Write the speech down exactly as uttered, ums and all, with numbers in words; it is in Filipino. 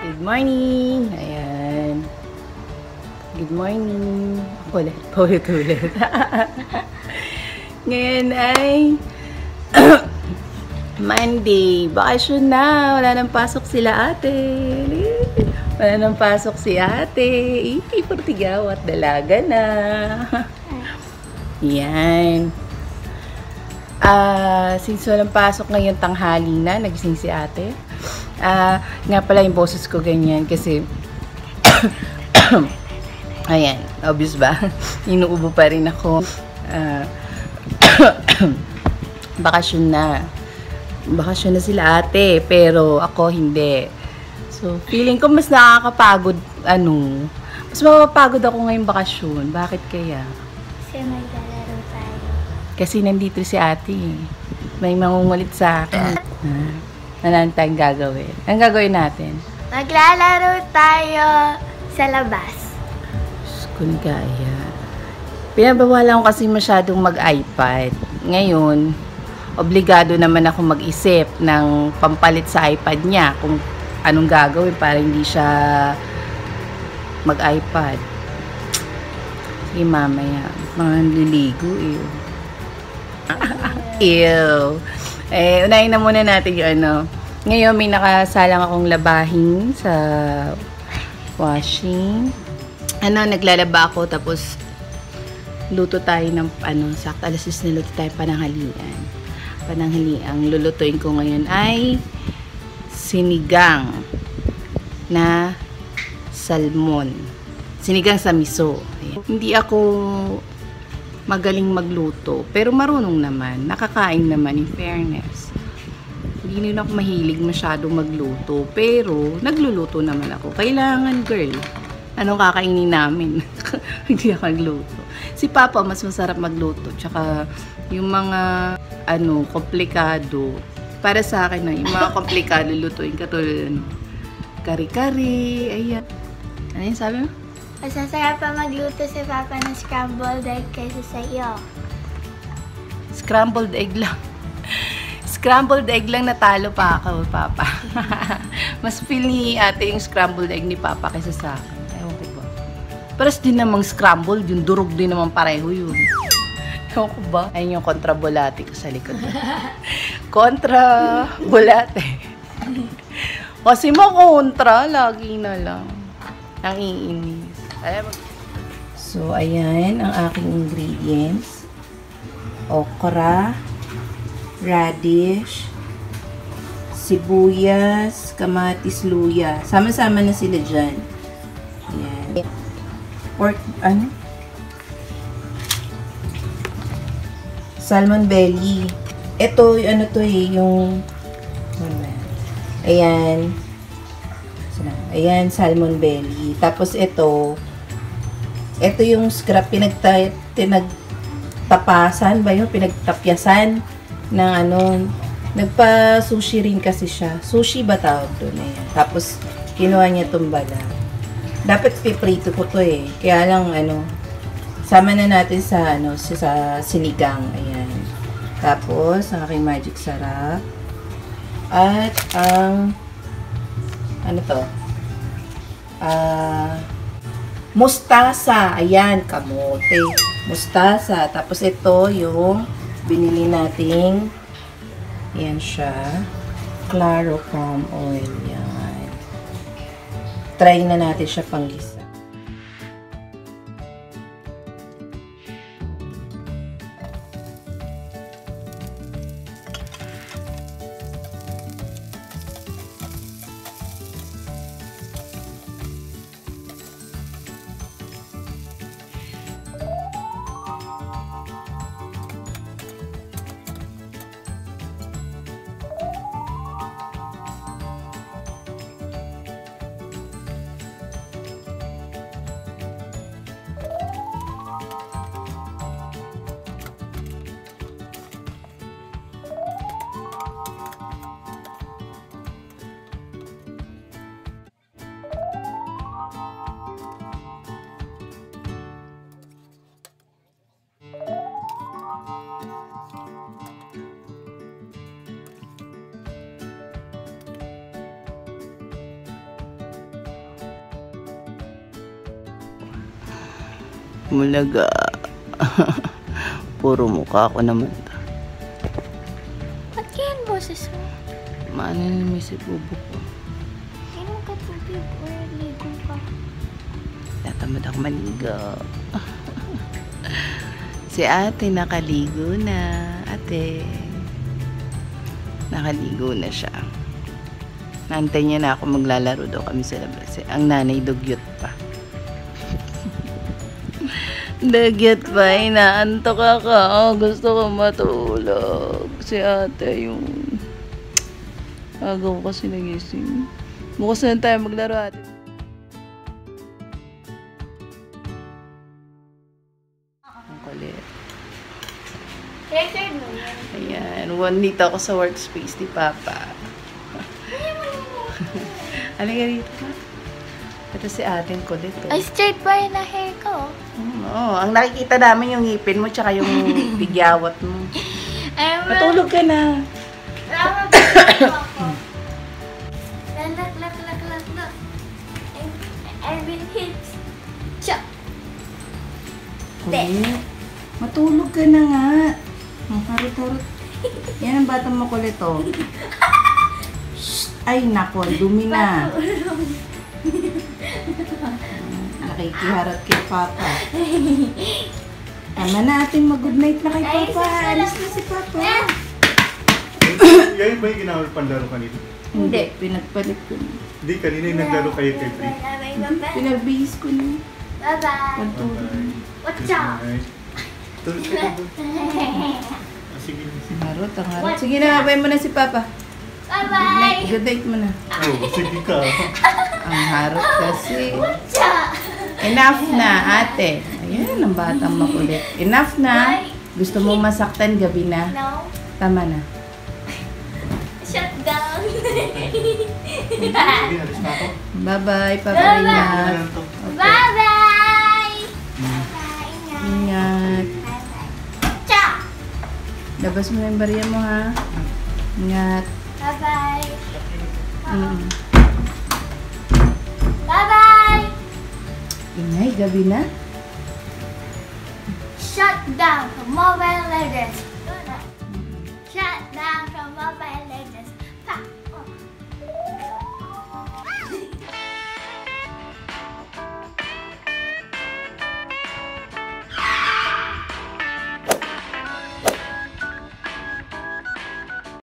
Good morning! Ayan. Good morning. Ulit, ulit-ulit. Ngayon ay Monday. Bakasyon na. Wala nang pasok sila ate. Wala nang pasok si ate. Iti, Portigaw at dalaga na. Yan. Ah, uh, since walang pasok ngayon tanghali na, nagising si ate. Ah, uh, nga pala yung boses ko ganyan kasi ayan, obvious ba? Inuubo pa rin ako. Ah, uh, bakasyon na. Bakasyon na sila ate, pero ako hindi. So, feeling ko mas nakakapagod, ano, mas mapapagod ako ngayong bakasyon. Bakit kaya? Kasi maglalaro tayo. Kasi nandito si ate. May mangungulit sa akin. Ah, ano tayong gagawin? Ang gagawin natin? Maglalaro tayo sa labas. Kung kaya. Pinabawalan ko kasi masyadong mag-iPad. Ngayon, obligado naman ako mag-isip ng pampalit sa iPad niya kung anong gagawin para hindi siya mag-iPad. Sige, mamaya. Mga nililigo, ew. Ew. Eh, unahin na muna natin yung ano. Ngayon, may nakasalang akong labahin sa washing. Ano, naglalaba ako, tapos luto tayo ng, ano, sakto, alas is niluto tayo pananghalian. Pananghalian. Ang lulutuin ko ngayon ay sinigang na salmon. Sinigang sa miso. Ayan. Hindi ako magaling magluto, pero marunong naman. Nakakain naman, in fairness. Hindi rin ako mahilig masyadong magluto, pero nagluluto naman ako. Kailangan, girl. Anong kakainin namin? Hindi ako magluto. Si Papa, mas masarap magluto. Tsaka, yung mga, ano, komplikado. Para sa akin, na, yung mga komplikado lutuin. Katulad, ano, kari-kari, ayan. Ano yung sabi mo? Mas masarap pa magluto si Papa ng scrambled egg kaysa sa iyo. Scrambled egg lang. Scrambled egg lang natalo pa ako, Papa. Mas feel ni ate yung scrambled egg ni Papa kaysa sa akin. Ewan ko ba. Paras din namang scrambled, yung durog din naman pareho yun. Ewan ko ba? Ayun yung kontra-bulate ko sa likod. Kontra-bulate. Kasi makontra, lagi na lang. Ang iinis. So, ayan ang aking ingredients. Okra, radish, sibuyas, kamatis, luya. Sama-sama na sila dyan. Ayan. Pork, ano? Salmon belly. Ito, ano to eh, yung, ayan. Ayan, salmon belly. Tapos ito, ito yung scrap, pinagta, pinagtapasan ba yun? Pinagtapyasan ng ano, nagpa-sushi rin kasi siya. Sushi ba tawag doon? Ayan. Tapos, kinuha niya itong bala. Dapat piprito ko to eh. Kaya lang, ano, sama na natin sa, ano, sa sinigang. Ayan. Tapos, ang aking magic sarap. At, ang, ano to? Ah, uh, mustasa. Ayan, kamote. Mustasa. Tapos ito yung binili nating, ayan siya, Claro palm oil. Yan. Try na natin siya panggisa. Mulaga. Puro mukha ko naman. Ba't kaya ang boses mo? Maano na may si bubo ko. Inom ka tubig or ligo ka? Tatamad ako maligo. Si ate nakaligo na. Ate. Nakaligo na siya. Nantay niya na ako maglalaro daw kami sa labas. Ang nanay dugyot pa. Dugyot pa. Inaantok ako. Oh, gusto ko matulog. Si ate yung... Agaw kasi nagising. Bukas na tayo maglaro ate. Ang kulit. Record mo yan. Ayan. One dito ako sa workspace ni Papa. Halika rito. Ito si ating kulit. Oh. Ay, straight ba yung na hair ko? Oo. Ang nakikita namin yung ngipin mo tsaka yung bigyawat mo. Ay, Matulog ka na. Rama ba ako? Lak, lak, lak, lak, lak. I've been hit. Chop. Kulit. Matulog ka na nga. Ang harot-harot. Yan ang batang makulit, oh. Ay, nako. Dumi na. Nakikiharot kay Papa. Tama na ating mag-good night na kay Papa. Alis na si Papa. Yan ba yung ginawal panlaro kanina? Hindi. Pinagpalit ko na. Hindi, kanina yung naglaro kayo kay Brie. Pinagbihis ko na. Bye-bye. Pagtulog. What's up? Tulog ka na doon. Ah, sige, sige. Harot, ang harot. Sige na, abay mo na si Papa. Good night. Bye-bye. Good night mo na. Oh, sige ka. Ang harot kasi. What's up? Enough na, ate. Ayan, ang batang makulit. Enough na. Gusto mo masaktan gabi na? No. Tama na. Shut down. Sige, alis na ako. Bye-bye, Papa Bye-bye. Ano Ingat. na lang to? Bye-bye. Bye-bye. Ingat. Bye-bye. Ciao. Labas mo na yung barya mo, ha? Ingat. Bye-bye. Mm. Bye-bye. Inay, gabi na. Shut down from Mobile Legends. Shut down from Mobile